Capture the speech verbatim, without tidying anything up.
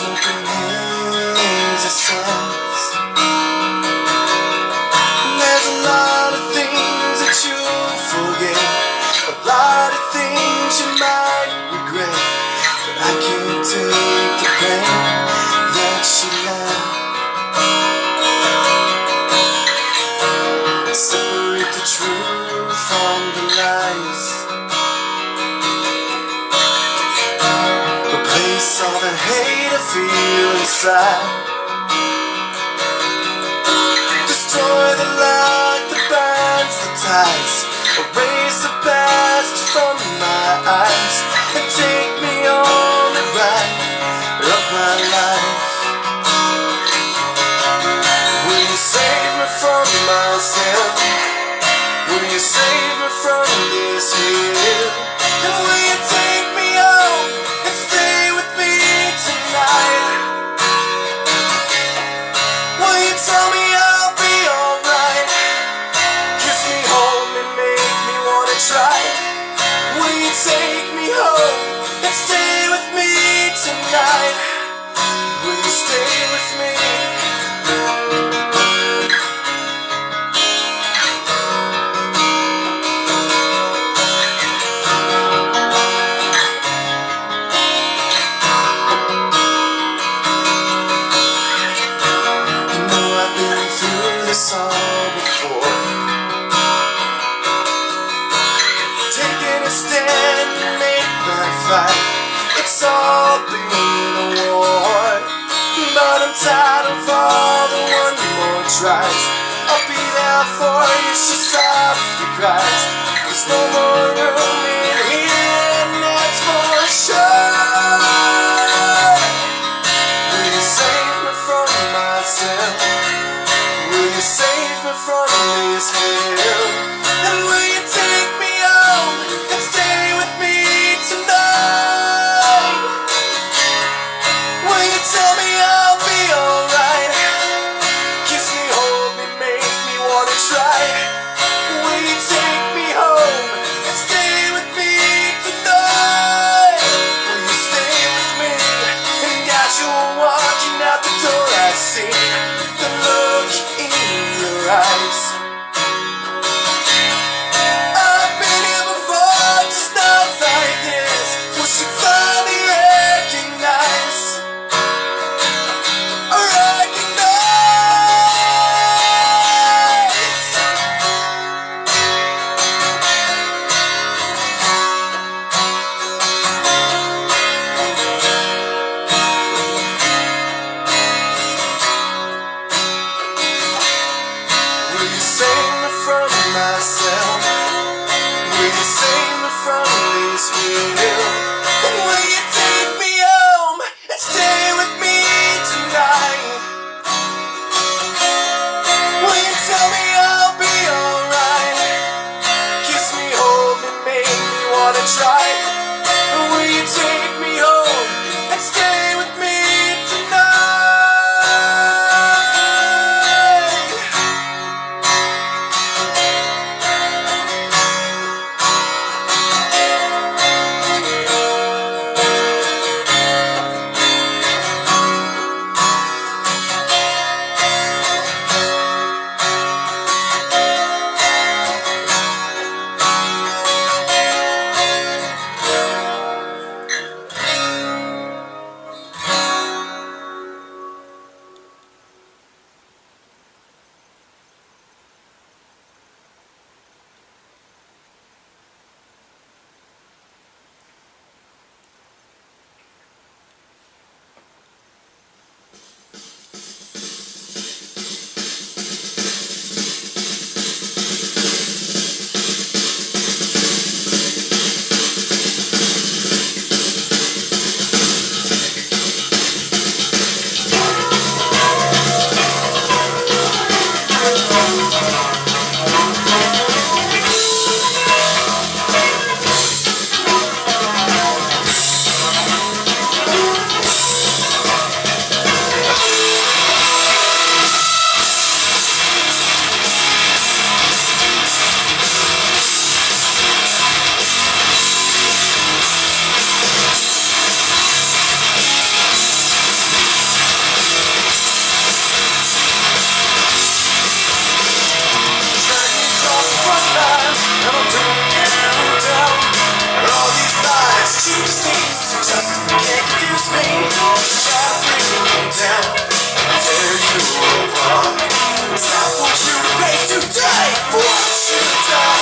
smoking haze, it says. There's a lot of things that you'll forget, a lot of things you might regret, but I can't take the pain that she left. Separate the truth from the lies, replace all the hate I feel inside, destroy the light that binds the ties, erase the past from my eyes, and take me on the ride of my life. Will you save me from myself? Will you save me from this hill? And will you take me home and stay with me tonight? Will you tell me I'll be alright? Kiss me, hold me, make me wanna try. Will you take me home and stay with me tonight? Will you stay with me? This all before, taking a stand to make my fight. It's all been a war, but I'm tired of all the one more tries. I'll be there for you, she softly cries. There's no more room in here, and that's for sure. Will you save me from myself? Will you save me from this hell? And will you take me home and stay with me tonight? Will you tell me I'll be alright? Kiss me, hold me, make me wanna try. Will you take me home and stay with me tonight? Will you stay with me? And as you're walking out the door, I see the look in your eyes. I've been here before, just not like this. Will she finally recognize? Recognize. me. Try to bring me down and tear you apart. It's time for you to pay today for what you done.